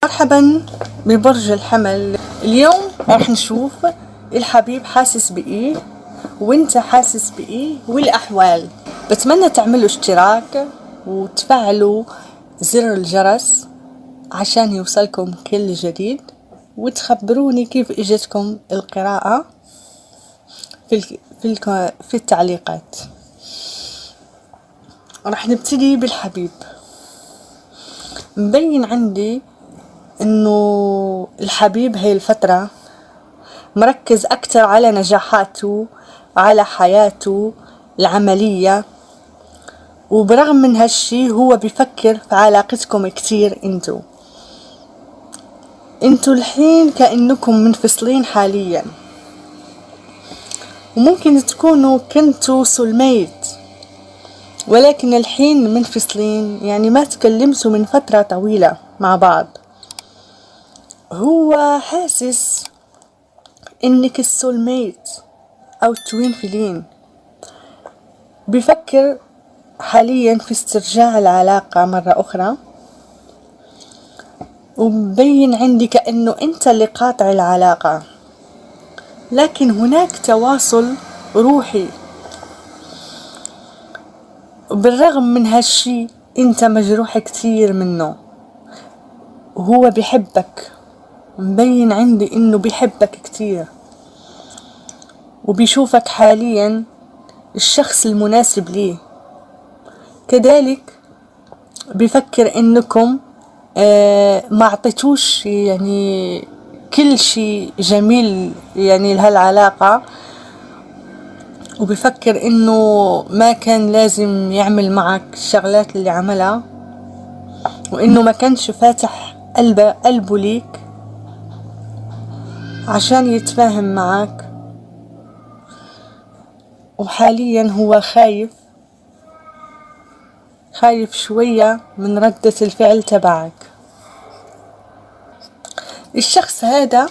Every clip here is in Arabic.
مرحبا ببرج الحمل. اليوم راح نشوف الحبيب حاسس بايه وانت حاسس بايه والاحوال. بتمنى تعملوا اشتراك وتفعلوا زر الجرس عشان يوصلكم كل جديد، وتخبروني كيف اجتكم القراءة في التعليقات. راح نبتدي بالحبيب. مبين عندي انه الحبيب هاي الفترة مركز اكتر على نجاحاته، على حياته العملية، وبرغم من هالشي هو بيفكر في علاقتكم كتير. انتو الحين كأنكم منفصلين حاليا، وممكن تكونوا كنتوا سولميت ولكن الحين منفصلين، يعني ما تكلمتوا من فترة طويلة مع بعض. هو حاسس انك السولميت او توين فيلين، بيفكر حاليا في استرجاع العلاقة مرة اخرى، ومبين عندي كأنه انت اللي قاطع العلاقة، لكن هناك تواصل روحي. بالرغم من هالشي انت مجروح كتير منه، وهو بيحبك. مبين عندي انه بيحبك كتير، وبيشوفك حاليا الشخص المناسب ليه. كذلك بيفكر انكم ما عطيتوش يعني كل شيء جميل يعني لهالعلاقة، وبيفكر انه ما كان لازم يعمل معك الشغلات اللي عملها، وانه ما كانش فاتح قلبه ليك عشان يتفاهم معك. وحاليا هو خايف شوية من ردة الفعل تبعك. الشخص هذا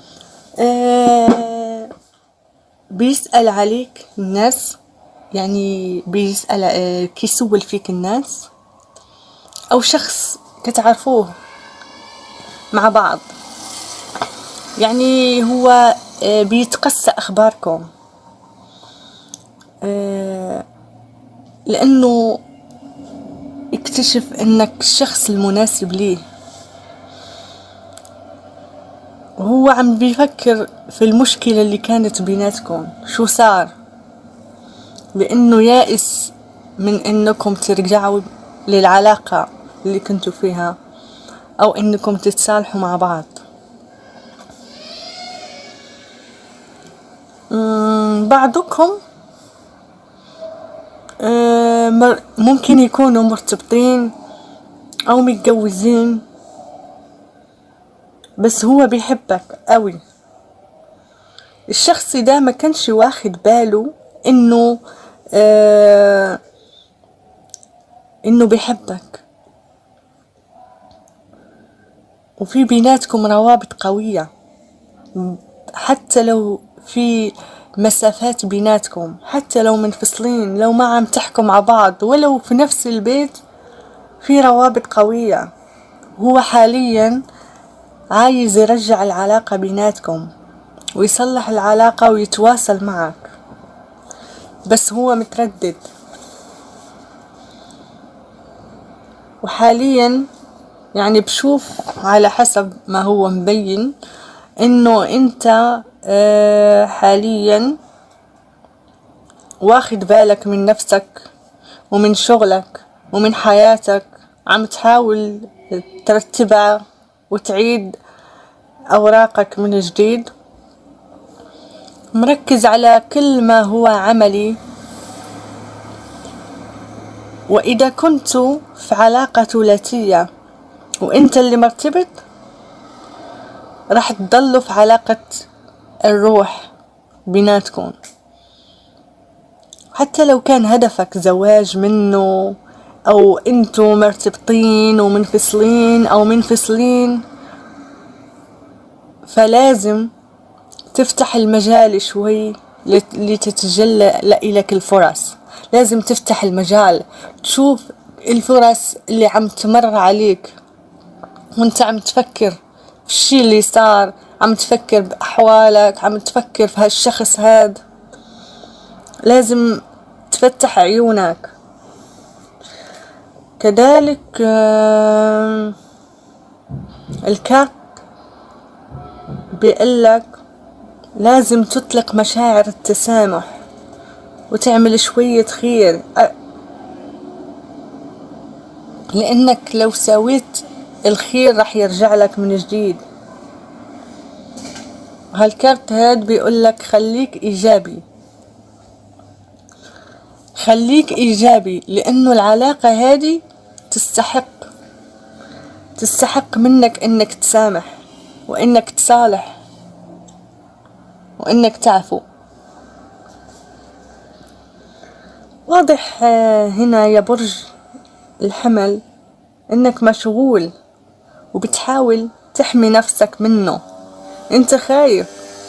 بيسأل عليك الناس، يعني بيسأل كيسول فيك الناس، او شخص كتعرفوه مع بعض، يعني هو بيتقصى اخباركم، لانه اكتشف انك الشخص المناسب ليه. وهو عم بيفكر في المشكلة اللي كانت بيناتكم، شو صار، لانه يائس من انكم ترجعوا للعلاقة اللي كنتوا فيها، او انكم تتصالحوا مع بعض. بعضكم ممكن يكونوا مرتبطين او متجوزين، بس هو بيحبك قوي. الشخص ده ما كانش واخد باله انه بيحبك، وفي بيناتكم روابط قوية، حتى لو في مسافات بيناتكم، حتى لو منفصلين، لو ما عم تحكوا مع بعض، ولو في نفس البيت، في روابط قوية. هو حاليا عايز يرجع العلاقة بيناتكم ويصلح العلاقة ويتواصل معك، بس هو متردد. وحاليا يعني بشوف على حسب ما هو مبين انه انت حاليا واخد بالك من نفسك ومن شغلك ومن حياتك، عم تحاول ترتبها وتعيد اوراقك من جديد، مركز على كل ما هو عملي. واذا كنتوا في علاقة ثلاثية وانت اللي مرتبط، راح تضلوا في علاقة الروح بيناتكم، حتى لو كان هدفك زواج منه، او انتوا مرتبطين ومنفصلين او منفصلين. فلازم تفتح المجال شوي لتتجلى لك الفرص. لازم تفتح المجال، تشوف الفرص اللي عم تمر عليك، وانت عم تفكر في الشي اللي صار، عم تفكر بأحوالك، عم تفكر في هالشخص هاد. لازم تفتح عيونك. كذلك الكارت بيقلك لازم تطلق مشاعر التسامح وتعمل شوية خير، لأنك لو سويت الخير رح يرجع لك من جديد. هالكارت هاد بيقولك خليك إيجابي، خليك إيجابي، لأنه العلاقة هادي تستحق منك إنك تسامح وإنك تصالح وإنك تعفو. واضح هنا يا برج الحمل إنك مشغول وبتحاول تحمي نفسك منه. انت خايف،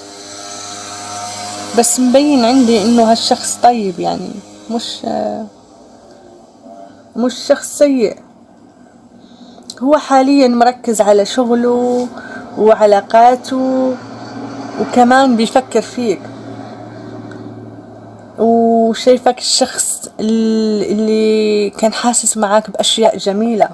بس مبين عندي انه هالشخص طيب، يعني مش شخص سيء. هو حاليا مركز على شغله وعلاقاته، وكمان بيفكر فيك، وشايفك الشخص اللي كان حاسس معاك بأشياء جميلة،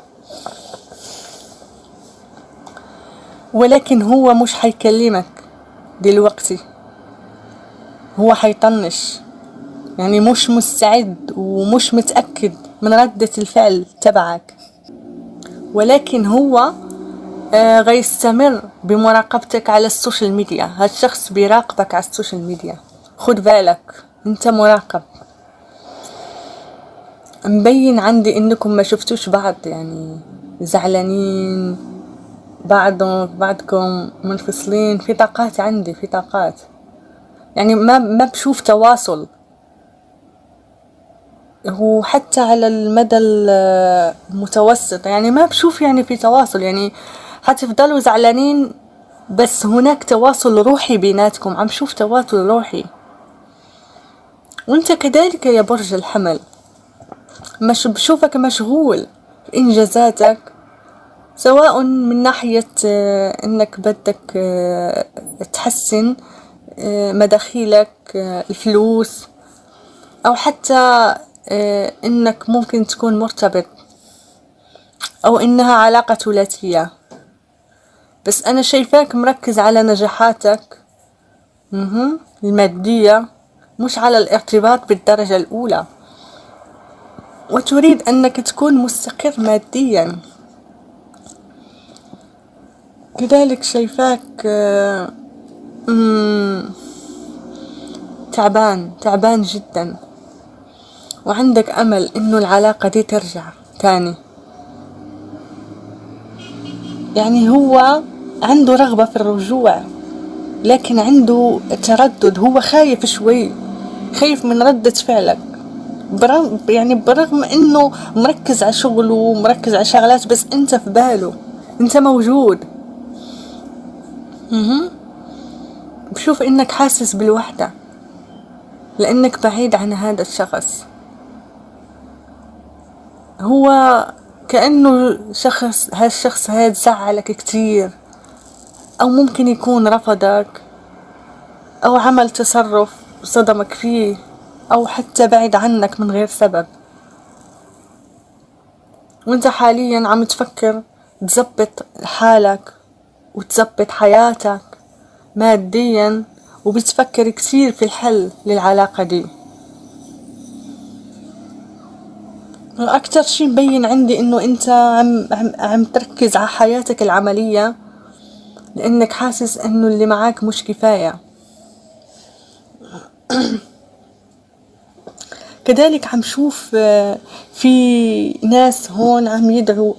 ولكن هو مش حيكلمك دلوقتي، هو حيطنش، يعني مش مستعد ومش متأكد من ردة الفعل تبعك. ولكن هو غيستمر بمراقبتك على السوشيال ميديا. هالشخص بيراقبك على السوشيال ميديا، خد بالك انت مراقب. مبين عندي انكم ما شفتوش بعض، يعني زعلانين بعضكم منفصلين. في طاقات عندي، في طاقات، يعني ما بشوف تواصل. هو حتى على المدى المتوسط يعني ما بشوف يعني في تواصل، يعني حتفضلوا زعلانين بس هناك تواصل روحي بيناتكم. عم شوف تواصل روحي. وانت كذلك يا برج الحمل، مش بشوفك مشغول في انجازاتك، سواء من ناحية انك بدك تحسن مداخيلك، الفلوس، او حتى انك ممكن تكون مرتبط، او انها علاقة ثلاثية. بس انا شايفاك مركز على نجاحاتك المادية، مش على الارتباط بالدرجة الاولى، وتريد انك تكون مستقر ماديا. كذلك شايفاك تعبان جدا، وعندك امل انه العلاقة دي ترجع تاني. يعني هو عنده رغبة في الرجوع، لكن عنده تردد. هو خايف شوي، خايف من ردة فعلك، برغم انه مركز على شغله ومركز على شغلات، بس انت في باله، انت موجود. بشوف انك حاسس بالوحدة لانك بعيد عن هذا الشخص. هو كأنه هالشخص هاد زعلك كتير، او ممكن يكون رفضك، او عمل تصرف صدمك فيه، او حتى بعد عنك من غير سبب. وانت حاليا عم تفكر تزبط حالك وتزبط حياتك ماديا، وبتفكر كتير في الحل للعلاقة دي. اكتر شي مبين عندي انه انت عم تركز على حياتك العملية، لانك حاسس انه اللي معاك مش كفاية. كذلك عم شوف في ناس هون عم يدعوا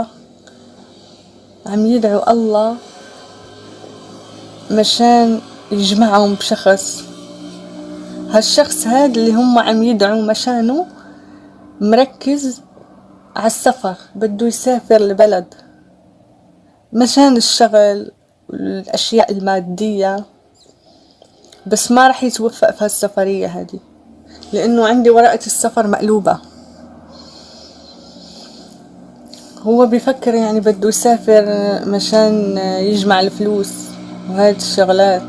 الله مشان يجمعهم بشخص. هالشخص هاد اللي هم عم يدعوا مشانه مركز على السفر، بده يسافر لبلد مشان الشغل والأشياء المادية، بس ما رح يتوفق في هالسفرية هادي، لأنه عندي ورقة السفر مقلوبة. هو بيفكر يعني بده يسافر مشان يجمع الفلوس وهاي الشغلات.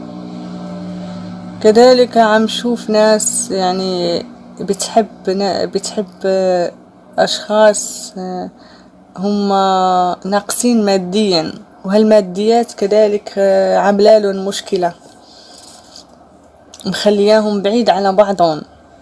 كذلك عم شوف ناس يعني بتحب أشخاص هم ناقصين ماديا، وهالماديات كذلك عاملالهم مشكلة، مخلياهم بعيد على بعضهم.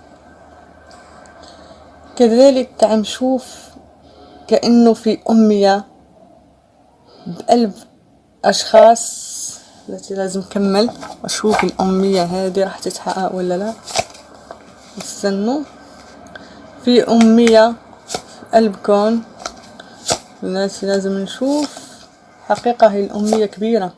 كذلك عم شوف كأنه في أمية بقلب أشخاص التي لازم كمل أشوف الأمية هذه راح تتحقق ولا لا. استنوا، في أمية في قلبكم الناس، لازم نشوف حقيقة. هي الأمية كبيرة،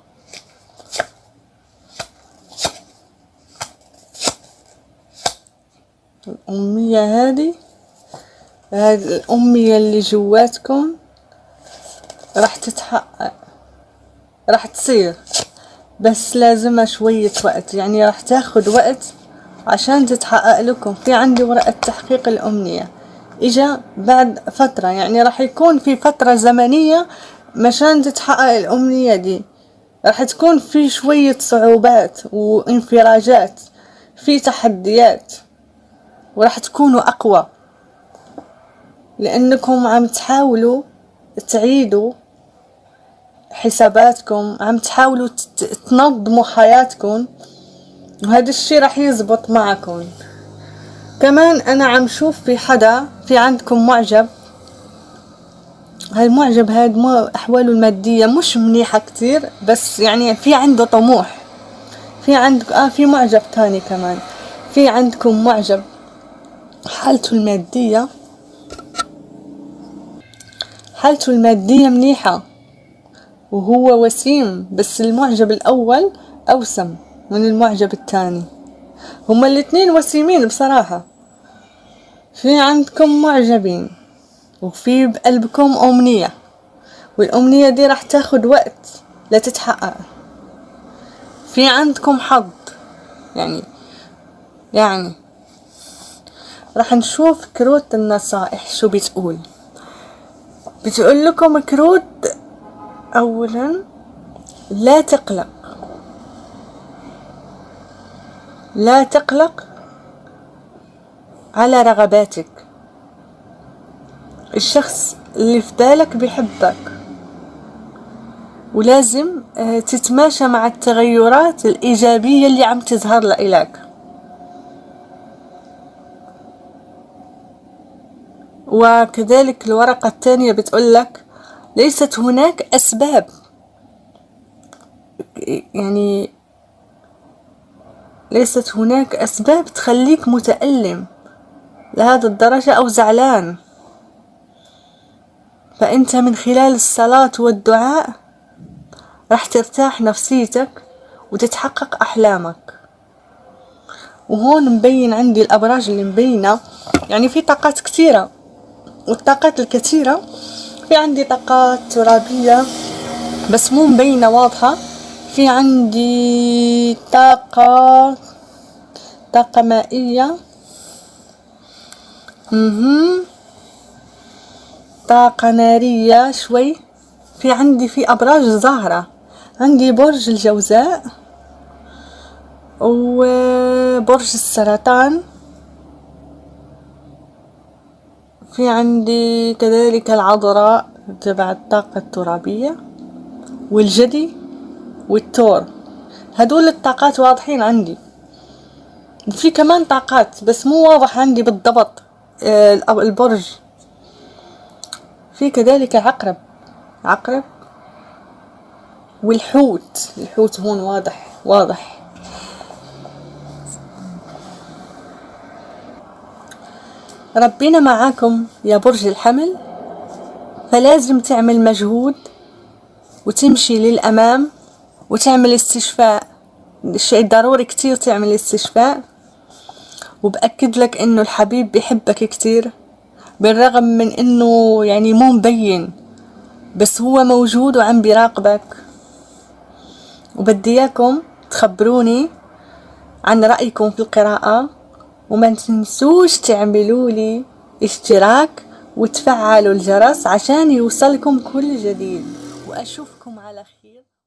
الأمية هذه الأمية اللي جواتكم راح تتحقق، راح تصير، بس لازمها شوية وقت، يعني راح تاخد وقت عشان تتحقق لكم. في عندي ورقة تحقيق الأمنية إجا بعد فترة، يعني راح يكون في فترة زمنية مشان تتحقق الأمنية دي. راح تكون في شوية صعوبات وانفراجات، في تحديات، وراح تكونوا أقوى لأنكم عم تحاولوا تعيدوا حساباتكم، عم تحاولوا تنظموا حياتكم، وهذا الشي راح يزبط معكم. كمان أنا عم شوف في حدا، في عندكم معجب. هاي المعجب هاد أحواله المادية مش منيحة كتير، بس يعني في عنده طموح. في عندك في معجب تاني كمان، في عندكم معجب حالته المادية منيحة وهو وسيم، بس المعجب الأول أوسم من المعجب الثاني. هما الاثنين وسيمين بصراحة. في عندكم معجبين وفي بقلبكم أمنية، والأمنية دي راح تاخد وقت لتتحقق. في عندكم حظ، يعني راح نشوف كروت النصائح شو بتقول لكم كروت. أولا، لا تقلق على رغباتك. الشخص اللي في بالك بيحبك، ولازم تتماشى مع التغيرات الإيجابية اللي عم تظهر لإلك. وكذلك الورقة الثانية بتقولك ليست هناك أسباب، يعني ليست هناك أسباب تخليك متألم لهذا الدرجة أو زعلان، فأنت من خلال الصلاة والدعاء راح ترتاح نفسيتك وتتحقق أحلامك. وهون مبين عندي الأبراج اللي مبينة، يعني في طاقات كثيرة، والطاقات الكثيرة في عندي طاقات ترابية بس مو مبينة واضحة. في عندي طاقة مائية، طاقة نارية شوي. في أبراج ظاهرة، عندي برج الجوزاء وبرج السرطان. في عندي كذلك العذراء تبع الطاقة الترابية، والجدي والثور. هدول الطاقات واضحين عندي. في كمان طاقات بس مو واضح عندي بالضبط البرج. في كذلك عقرب والحوت هون واضح. ربنا معاكم يا برج الحمل، فلازم تعمل مجهود وتمشي للأمام وتعمل استشفاء. الشيء ضروري كتير تعمل استشفاء. وبأكد لك انه الحبيب بيحبك كتير، بالرغم من انه يعني مو مبين، بس هو موجود وعم بيراقبك. وبدي اياكم تخبروني عن رأيكم في القراءة، وما تنسوش تعملوا لي اشتراك وتفعلوا الجرس عشان يوصلكم كل جديد، وأشوفكم على خير.